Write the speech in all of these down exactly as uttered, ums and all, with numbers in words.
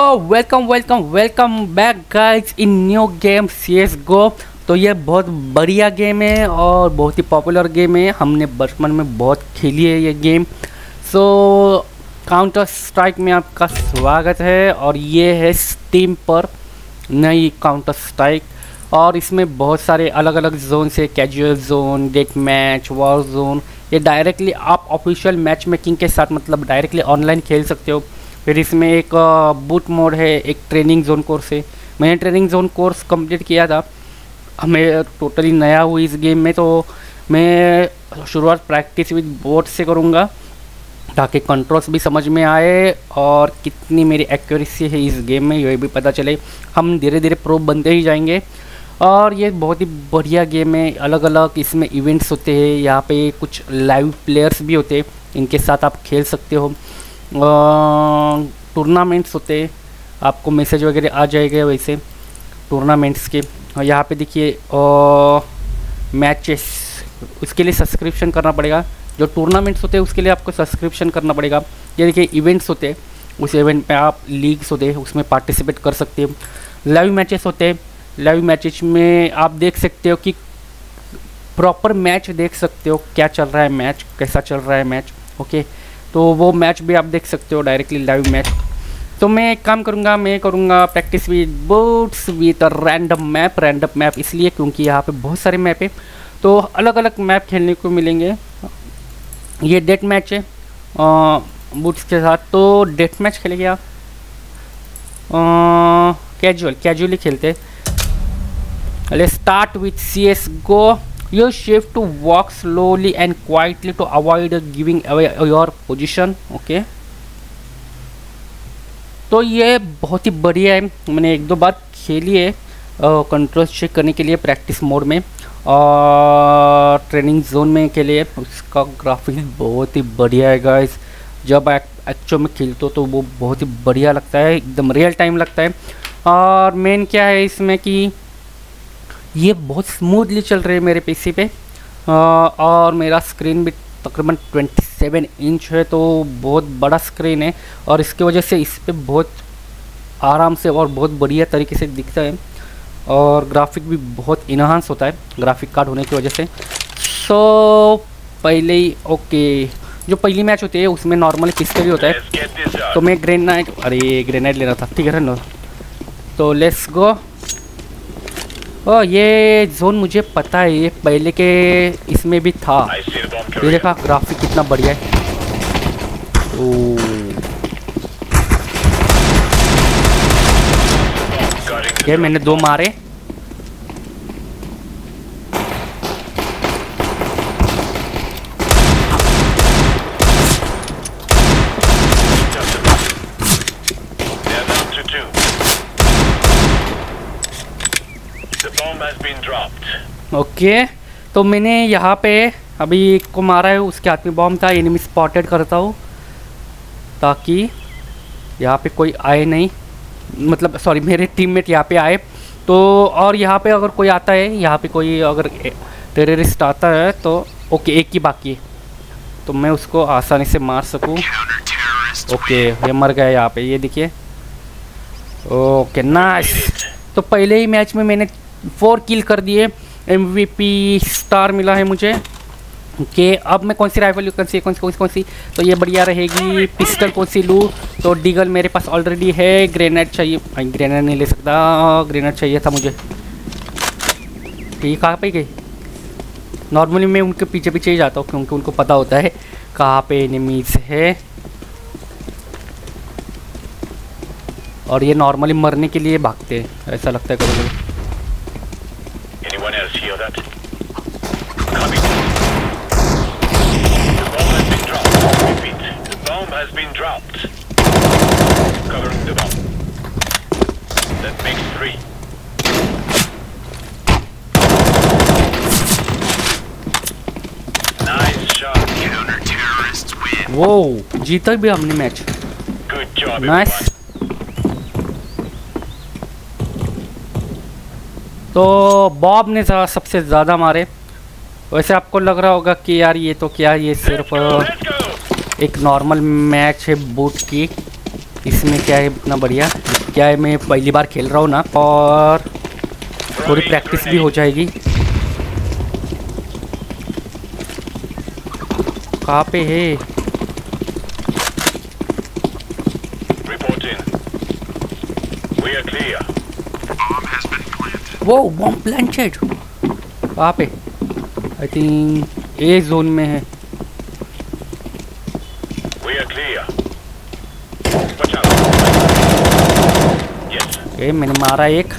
Welcome welcome welcome back guys in new game C S go. तो ये बहुत बढ़िया गेम है और बहुत ही पॉपुलर गेम है। हमने बचपन में बहुत खेली है ये गेम। सो काउंटर स्ट्राइक में आपका स्वागत है और ये है स्टीम पर नई काउंटर स्ट्राइक। और इसमें बहुत सारे अलग अलग जोन से, casual zone, death match, war zone. ये डायरेक्टली आप ऑफिशियल मैच मेकिंग के साथ मतलब डायरेक्टली ऑनलाइन खेल सकते हो। फिर इसमें एक बूट मोड है, एक ट्रेनिंग जोन कोर्स है। मैंने ट्रेनिंग जोन कोर्स कंप्लीट किया था। हमें टोटली नया हुई इस गेम में, तो मैं शुरुआत प्रैक्टिस विद बोट से करूँगा ताकि कंट्रोल्स भी समझ में आए और कितनी मेरी एक्यूरेसी है इस गेम में ये भी पता चले। हम धीरे धीरे प्रो बनते ही जाएंगे और ये बहुत ही बढ़िया गेम है। अलग अलग इसमें इवेंट्स होते हैं, यहाँ पे कुछ लाइव प्लेयर्स भी होते हैं, इनके साथ आप खेल सकते हो। टूर्नामेंट्स होते हैं, आपको मैसेज वगैरह आ जाएगा वैसे टूर्नामेंट्स के। और यहाँ पे देखिए मैचेस, उसके लिए सब्सक्रिप्शन करना पड़ेगा। जो टूर्नामेंट्स होते हैं उसके लिए आपको सब्सक्रिप्शन करना पड़ेगा। ये देखिए इवेंट्स होते हैं, उस इवेंट पे आप लीग्स होते हैं उसमें पार्टिसिपेट कर सकते हो। लाइव मैचेस होते हैं, लाइव मैचेस में आप देख सकते हो कि प्रॉपर मैच देख सकते हो, क्या चल रहा है मैच, कैसा चल रहा है मैच। ओके, तो वो मैच भी आप देख सकते हो डायरेक्टली लाइव मैच। तो मैं एक काम करूँगा, मैं करूँगा practice with bots with random map. Random map इसलिए क्योंकि यहाँ पे बहुत सारे मैप है, तो अलग अलग मैप खेलने को मिलेंगे। ये डेथ मैच है बूट्स के साथ, तो डेथ मैच खेलेंगे आप। कैजुअल कैजुअली खेलते। Let's start with C S go. You shift to walk slowly and quietly to avoid giving away your position. Okay. तो ये बहुत ही बढ़िया है। मैंने एक दो बार खेली है कंट्रोल चेक करने के लिए प्रैक्टिस मोड में और ट्रेनिंग जोन में के लिए। उसका ग्राफिक्स बहुत ही बढ़िया है गाइस। जब एक्चुअल में खेलते हो तो वो बहुत ही बढ़िया लगता है, एकदम रियल टाइम लगता है। और मेन क्या है इसमें कि ये बहुत स्मूथली चल रही है मेरे पीसी पे आ, और मेरा स्क्रीन भी तकरीबन सत्ताईस इंच है, तो बहुत बड़ा स्क्रीन है और इसकी वजह से इस पे बहुत आराम से और बहुत बढ़िया तरीके से दिखता है। और ग्राफिक भी बहुत इन्हांस होता है ग्राफिक कार्ड होने की वजह से। सो पहले ही ओके, जो पहली मैच होती है उसमें नॉर्मली पिस्टल ही होता है, तो मैं ग्रेनाइड अरे ग्रेनाइड लेना था, ठीक है ना। तो लेट्स गो। ओ ये जोन मुझे पता है, ये पहले के इसमें भी था। ये देखा ग्राफिक कितना बढ़िया है। ओ ये मैंने दो मारे। ओके okay, तो मैंने यहाँ पे अभी एक को मारा है, उसके हाथ में बॉम्ब था। एनिमी स्पॉटेड करता हूँ ताकि यहाँ पे कोई आए नहीं, मतलब सॉरी मेरे टीममेट यहाँ पे आए तो। और यहाँ पे अगर कोई आता है, यहाँ पे कोई अगर टेररिस्ट आता है तो ओके, एक ही बाकी है तो मैं उसको आसानी से मार सकूँ। ओके ये मर गया यहाँ पे, ये देखिए। Okay nice. तो पहले ही मैच में मैंने फोर किल कर दिए, एम वी पी स्टार मिला है मुझे। कि अब मैं कौन सी राइफल यूज कौन सी कौन सी कौन सी कौन सी तो ये बढ़िया रहेगी। पिस्टल कौन सी लूँ, तो डीगल मेरे पास ऑलरेडी है। ग्रेनेड चाहिए, ग्रेनेड नहीं ले सकता, ग्रेनेड चाहिए था मुझे। ठीक, कहाँ पे गई? नॉर्मली मैं उनके पीछे पीछे ही जाता हूँ क्योंकि उनको पता होता है कहाँ पे एनिमीज है। और ये नॉर्मली मरने के लिए भागते हैं, ऐसा लगता है कभी कभी। वो जीता भी हमने मैच। नाइस। तो बॉब ने सबसे ज़्यादा मारे। वैसे आपको लग रहा होगा कि यार ये तो क्या, ये सिर्फ एक नॉर्मल मैच है बूट की, इसमें क्या है इतना बढ़िया। क्या है, मैं पहली बार खेल रहा हूँ ना, और थोड़ी प्रैक्टिस भी हो जाएगी। कहाँ पे है? वो बॉम्ब प्लांटेड कहाँ पे? आई थिंक ए जोन में है। ओके, मैंने मारा एक।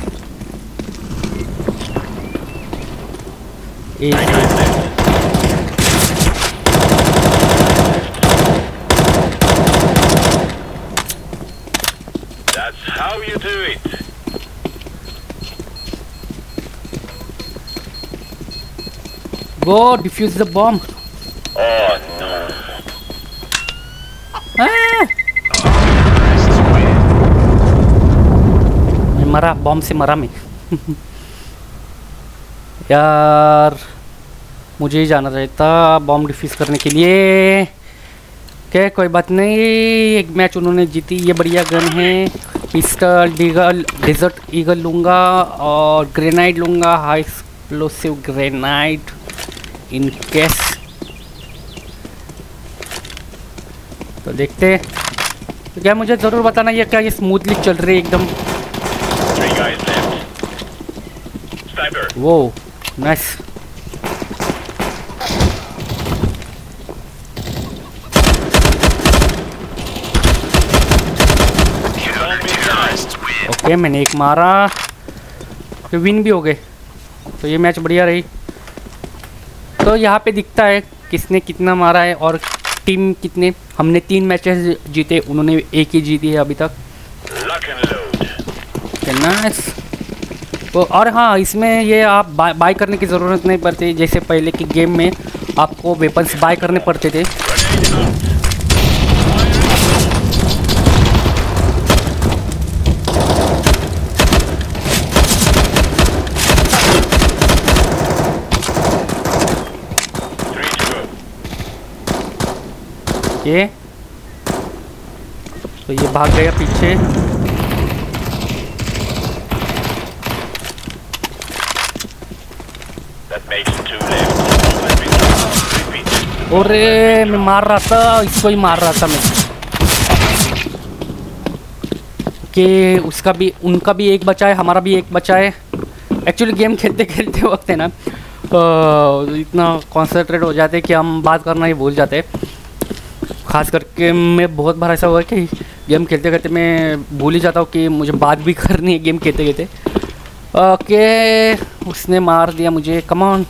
ए That's how you do it. Go defuse the bomb. Oh no. Ah! मैं मरा, बॉम्ब से मरा मैं। यार मुझे ही जाना चाहिए था बॉम्ब डिफ्यूज करने के लिए। क्या कोई बात नहीं, एक मैच उन्होंने जीती। ये बढ़िया गन है। पिस्टल डीगल डेजर्ट ईगल लूँगा और ग्रेनाइड लूँगा, high explosive grenade in case. तो देखते। तो क्या मुझे ज़रूर बताना ये क्या ये स्मूथली चल रही है एकदम। वो नाइस। ओके, मैंने एक मारा तो विन भी हो गए। तो ये मैच बढ़िया रही। तो यहाँ पे दिखता है किसने कितना मारा है और टीम कितने। हमने तीन मैचेस जीते, उन्होंने एक ही जीती है अभी तक। नाइस। तो और हाँ, इसमें ये आप बाय बाय करने की ज़रूरत नहीं पड़ती, जैसे पहले की गेम में आपको वेपन्स बाय करने पड़ते थे। ये तो ये भाग गया पीछे। अरे मैं मार रहा था, इसको ही मार रहा था मैं। कि उसका भी, उनका भी एक बचा है, हमारा भी एक बचा है। एक्चुअली गेम खेलते खेलते वक्त है ना, तो इतना कॉन्सेंट्रेट हो जाते कि हम बात करना ही भूल जाते। खास करके मैं बहुत बार ऐसा हुआ कि गेम खेलते खेलते मैं भूल ही जाता हूँ कि मुझे बात भी करनी है गेम खेलते खेलते। ओके, उसने मार दिया मुझे। Come on.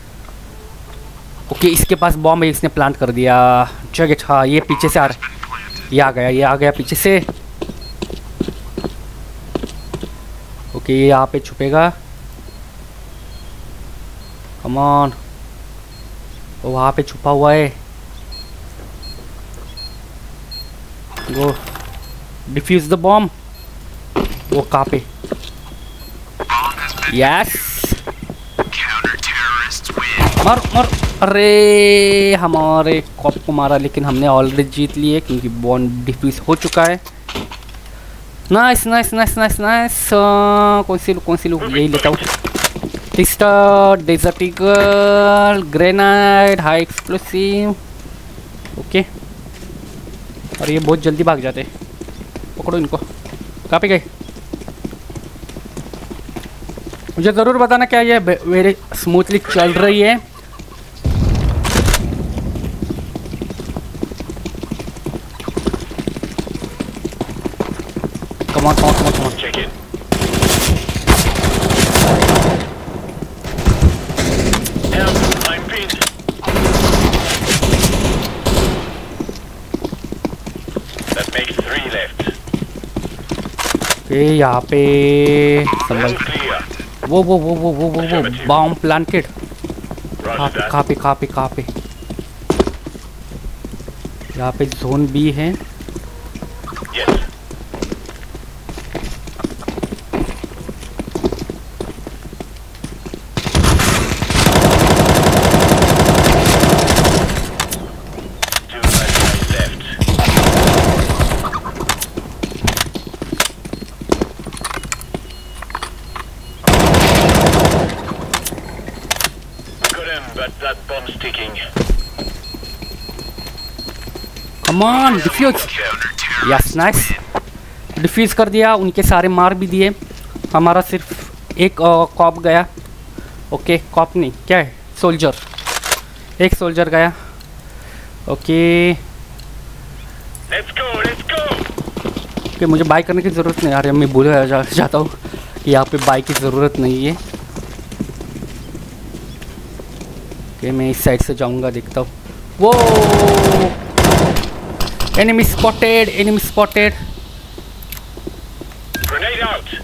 ओके, इसके पास बॉम्ब है, इसने प्लांट कर दिया। जगह हाँ, ये पीछे से आ रहा है। ये आ गया, ये आ गया पीछे से। ओके, ये यहाँ पे छुपेगा। Come on. वो वहाँ पे छुपा हुआ है। Go defuse the bomb. वो कहाँ पे? यस, मर मर। अरे हमारे कॉप को मारा, लेकिन हमने ऑलरेडी जीत लिए क्योंकि बॉम्ब डिफ्यूज हो चुका है। Nice nice nice nice nice. कौन सी कौन सी लूँ? यही लेता हूँ। Pistol, desert eagle, grenade, high explosive. Okay, और ये बहुत जल्दी भाग जाते। पकड़ो इनको। कहाँ पे गए? मुझे ज़रूर बताना क्या ये मेरे स्मूथली चल रही है। Come on come on come on. यहाँ पे संभल। वो वो वो वो वो वो वो बॉम्ब प्लांटेड। कहाँ पे कहाँ पे कहाँ पे कहाँ पे? यहाँ पे जोन बी है। Bomb's ticking. Come on defuse, yes nice, defuse कर दिया, उनके सारे मार भी दिए, हमारा सिर्फ एक कॉप गया। ओके कॉप नहीं क्या है, सोल्जर, एक सोल्जर गया। Okay Let's go, let's go. Okay मुझे बाई करने की ज़रूरत नहीं, यार मैं भूल जा, जाता हूँ कि यहाँ पे बाई की ज़रूरत नहीं है। ओके मैं इस साइड से जाऊँगा, देखता हूँ। वो enemy spotted, enemy spotted. Grenade out.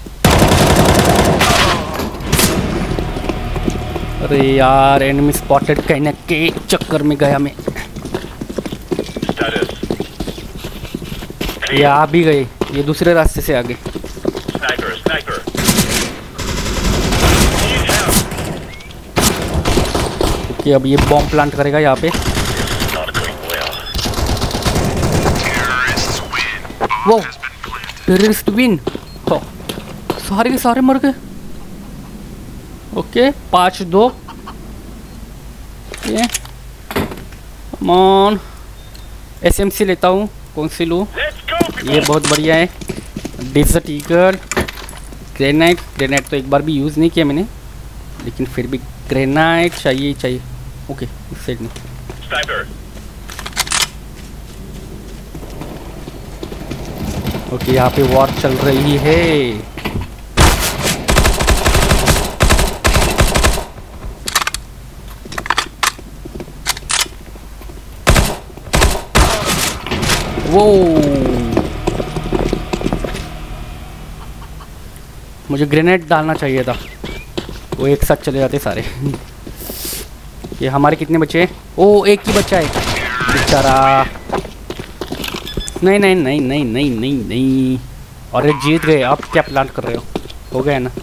अरे यार एनिमी स्पॉटेड कहने के चक्कर में गया मैं। Status. ये आ भी गए, ये दूसरे रास्ते से आ गए। Sniper, sniper. Need help. Okay अब ये बॉम्ब प्लांट करेगा यहाँ पे। Not going well. वो टेररिस्ट विन, सारे के सारे मर गए। ओके पाँच दो। Okay come on, S M C लेता हूँ, कौन सी लूँ? Let's go, people. ये बहुत बढ़िया है, डेजर्ट ईगल। ग्रेनाइट, ग्रेनाइट तो एक बार भी यूज़ नहीं किया मैंने, लेकिन फिर भी ग्रेनाइट चाहिए चाहिए। ओके इस साइड में Sniper. ओके यहाँ पे वॉर चल रही है। वो मुझे ग्रेनेड डालना चाहिए था, वो एक साथ चले जाते सारे। ये हमारे कितने बचे? ओ एक ही बच्चा है बेचारा। नहीं नहीं नहीं नहीं नहीं नहीं नहीं, और ये जीत गए। आप क्या प्लान कर रहे हो? हो गया ना,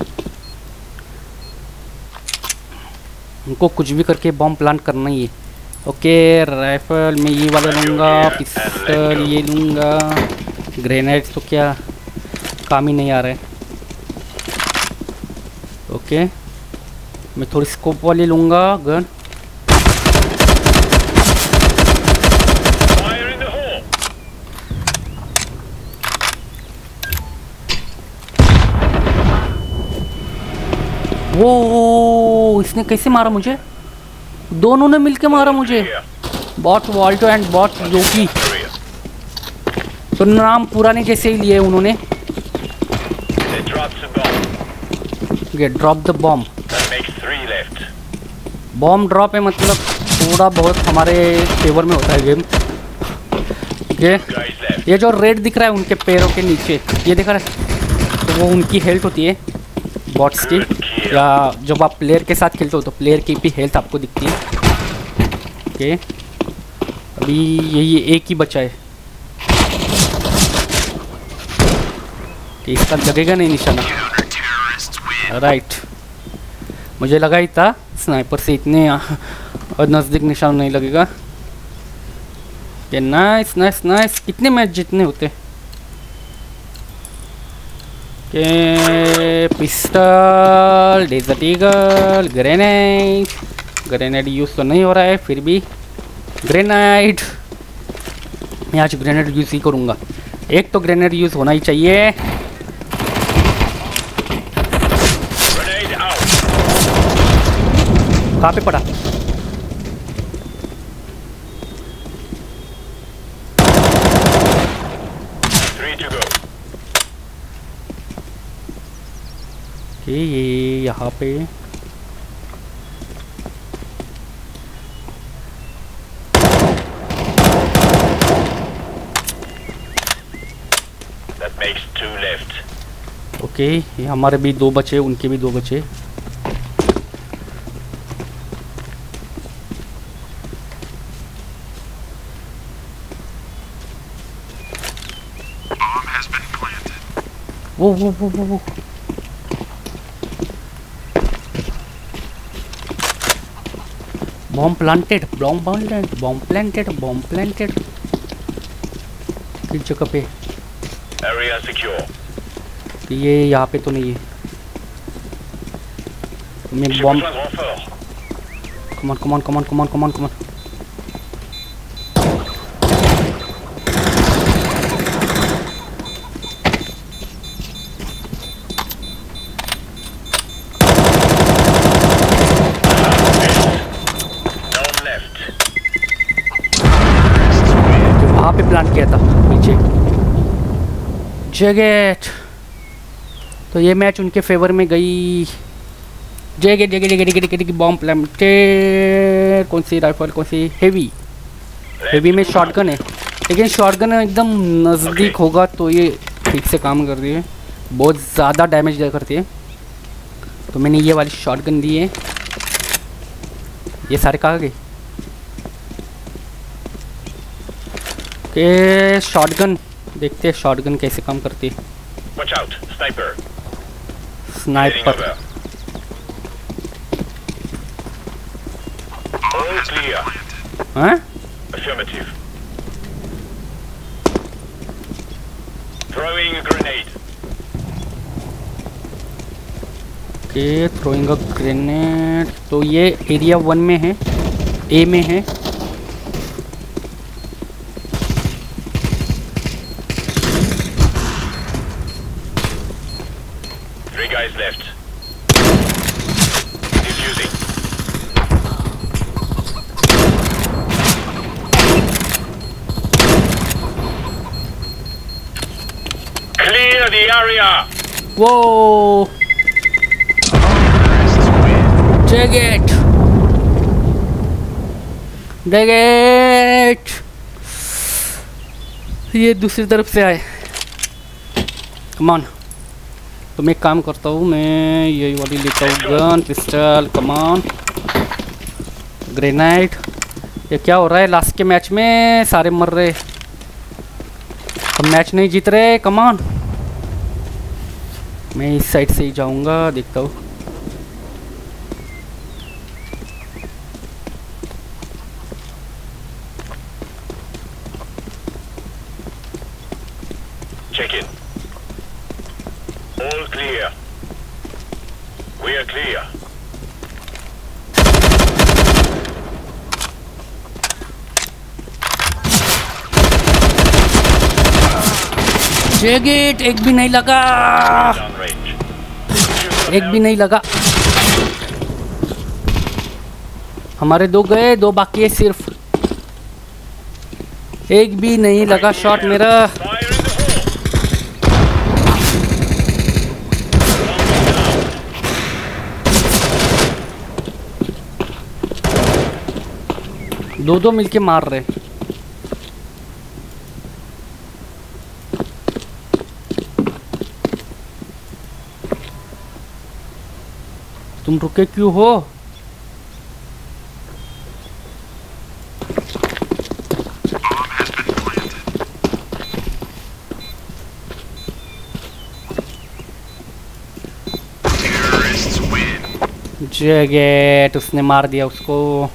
उनको कुछ भी करके बॉम्ब प्लांट करना ही है। ओके राइफल मैं ये वाला लूँगा, पिस्टल ये लूँगा, ग्रेनेड तो क्या काम ही नहीं आ रहा है। ओके मैं थोड़ी स्कोप वाली लूँगा gun. Fire in the hole. वो इसने कैसे मारा मुझे? दोनों ने मिलके मारा मुझे, Here. Bot Walto and bot Yogi. Area. तो नाम पुराने जैसे ही लिए उन्होंने। They dropped some bomb. ये drop the bomb, That makes three left. Bomb drop है मतलब थोड़ा बहुत हमारे फेवर में होता है गेम। ये Guys left. ये जो रेड दिख रहा है उनके पैरों के नीचे, ये दिख रहा है, तो वो उनकी हेल्थ होती है बॉट्स की, या जब आप प्लेयर के साथ खेलते हो तो प्लेयर की भी हेल्थ आपको दिखती है। ओके अभी यही एक ही बचा है कि इसका लगेगा नहीं निशाना। राइट मुझे लगा ही था स्नाइपर से इतने नज़दीक निशान नहीं लगेगा। ये नाइस नाइस नाइस। कितने मैच जीतने होते? के pistol, desert eagle, grenade. Grenade use तो नहीं हो रहा है, फिर भी ग्रेनाइड, मैं आज ग्रेनेड यूज़ ही करूँगा। एक तो ग्रेनेड यूज़ होना ही चाहिए। Grenade out. कहाँ पे पड़ा? Three to go. कि ये यहाँ पे That makes two left. Okay ये हमारे भी दो बचे, उनके भी दो बचे। वो वो वो वो वो bomb planted, bomb planted, bomb planted, bomb planted. किस जगह पे? Area secure. ये यहाँ पे तो नहीं है। मैं J'ai bomb besoin de renfort. Come on come on come on come on come on come on वहाँ पे प्लान किया था पीछे जगेट। तो ये मैच उनके फेवर में गई। जगेट जगेट जगेट जगेट जगेट बॉम्ब प्लांटेड। कौन सी राइफल, कौन सी? हेवी। हेवी में शॉटगन है, लेकिन शॉटगन एकदम नज़दीक होगा तो ये ठीक से काम कर रही है, बहुत ज़्यादा डैमेज दे करती है। तो मैंने ये वाली शॉटगन ली है। ये सारे कहाँ गए? के शॉटगन देखते हैं शॉटगन कैसे काम करती है। Watch out, sniper. Sniper. All clear. हाँ? Affirmative. Throwing a grenade. Okay, throwing a grenade. तो ये एरिया वन में है, ए में है। Three guys left. Defusing. Clear the area. वो जगेट जगेट ये दूसरी तरफ से आए। कमान। तो मैं एक काम करता हूँ, मैं यही वाली लेता हूँ, गन पिस्टल। कमान, ग्रेनाइड। ये क्या हो रहा है? लास्ट के मैच में सारे मर रहे, हम मैच नहीं जीत रहे। कमान, मैं इस साइड से ही जाऊँगा, देखता हूँ। Check in. All clear. We are clear. जगेट एक भी नहीं लगा, Down range. एक भी नहीं लगा। हमारे दो गए, दो बाकी है सिर्फ। एक भी नहीं लगा शॉट मेरा। Fire in the hole. दो दो मिलके मार रहे। तुम रुके क्यों हो? जगेट उसने मार दिया उसको।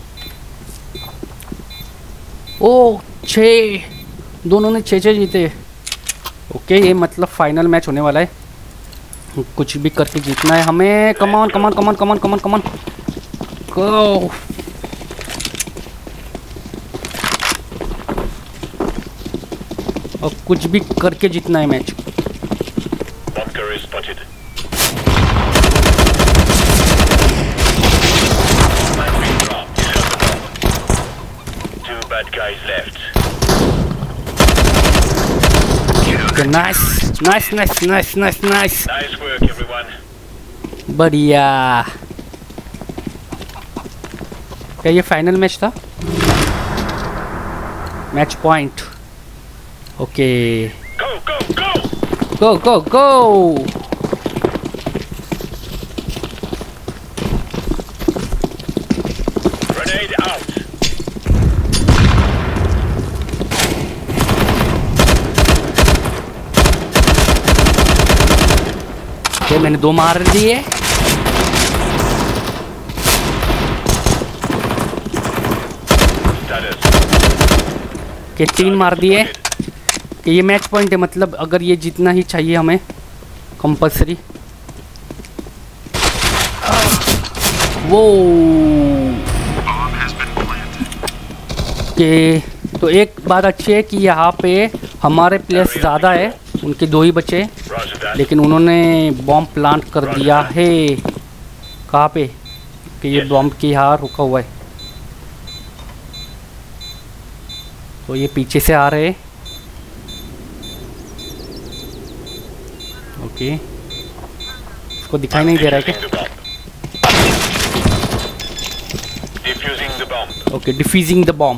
ओ छः, दोनों ने छः छः जीते। ओके, ये मतलब फाइनल मैच होने वाला है, कुछ भी करके जीतना है हमें। कमान कमान कमान कमान कमान कमान गो। और कुछ भी करके जीतना है match. Bunker is spotted. Two bad guys left. Okay, nice, nice, nice, nice, nice, nice. Nice work, everyone. बढ़िया। क्या ये फाइनल मैच था? Match point. Okay, Go, go, go! Go go go. Grenade out. Okay, मैंने दो मार दिए। Status. के तीन मार दिए। कि ये मैच पॉइंट है, मतलब अगर ये जीतना ही चाहिए हमें कंपलसरी। वो ओके, तो एक बात अच्छी है कि यहाँ पे हमारे प्लेयर्स ज़्यादा है, उनके दो ही बचे, Roger that. लेकिन उन्होंने बॉम्ब प्लांट कर दिया है। कहाँ पे कि ये बॉम्ब के यहाँ रुका हुआ है, तो ये पीछे से आ रहे हैं। ओके, इसको दिखाई नहीं दे रहा है क्या? Defusing the bomb. Defusing the bomb. Okay, defusing the bomb.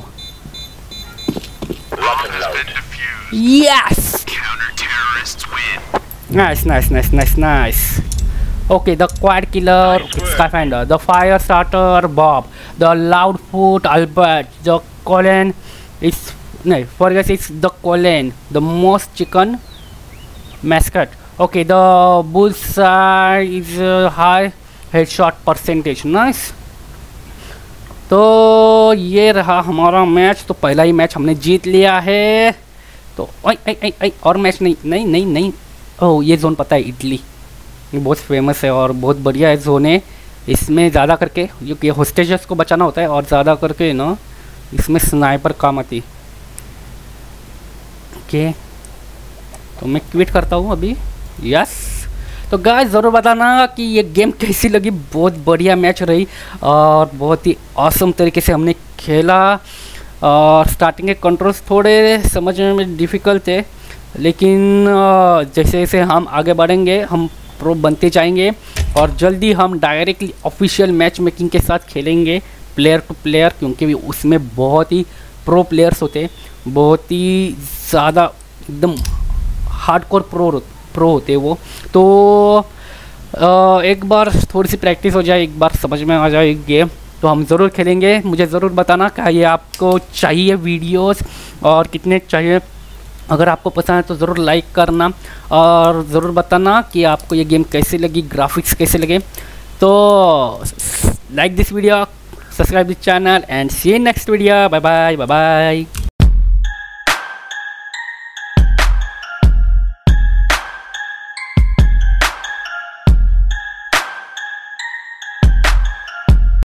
Lock and load. Yes! Counter-terrorists win. Nice, nice, nice, nice, nice. Okay, the quad killer, Nice work. Skyfinder, the fire starter, Bob, the loudfoot, Albert, the Colin, it's no, for us it's the Colin, the most chicken mascot. Okay, the bullseye is uh, high headshot percentage. Nice. तो ये रहा हमारा match. तो पहला ही match हमने जीत लिया है। तो आई आई आई आई और मैच नहीं नहीं नहीं नहीं ओह, ये जोन पता है, इटली, ये बहुत फेमस है और बहुत बढ़िया है जोन है। इसमें ज़्यादा करके ये होस्टेजेस को बचाना होता है और ज़्यादा करके ना इसमें स्नाइपर काम आती। ओके, तो मैं क्विट करता हूँ अभी। यस, तो गाइस ज़रूर बताना कि ये गेम कैसी लगी। बहुत बढ़िया मैच रही और बहुत ही ऑसम तरीके से हमने खेला। और स्टार्टिंग के कंट्रोल्स थोड़े समझने में डिफ़िकल्ट थे, लेकिन जैसे जैसे हम आगे बढ़ेंगे हम प्रो बनते जाएंगे और जल्दी हम डायरेक्टली ऑफिशियल मैच मेकिंग के साथ खेलेंगे प्लेयर टू प्लेयर, क्योंकि उसमें बहुत ही प्रो प्लेयर्स होते हैं, बहुत ही ज़्यादा एकदम हार्डकोर प्रो प्रो होते हैं वो। तो आ, एक बार थोड़ी सी प्रैक्टिस हो जाए, एक बार समझ में आ जाए गेम, तो हम ज़रूर खेलेंगे। मुझे ज़रूर बताना क्या ये आपको चाहिए वीडियोस और कितने चाहिए। अगर आपको पसंद है तो ज़रूर लाइक करना और ज़रूर बताना कि आपको ये गेम कैसी लगी, ग्राफिक्स कैसे लगे। तो like this video, subscribe this channel and see you next video. Bye bye bye bye.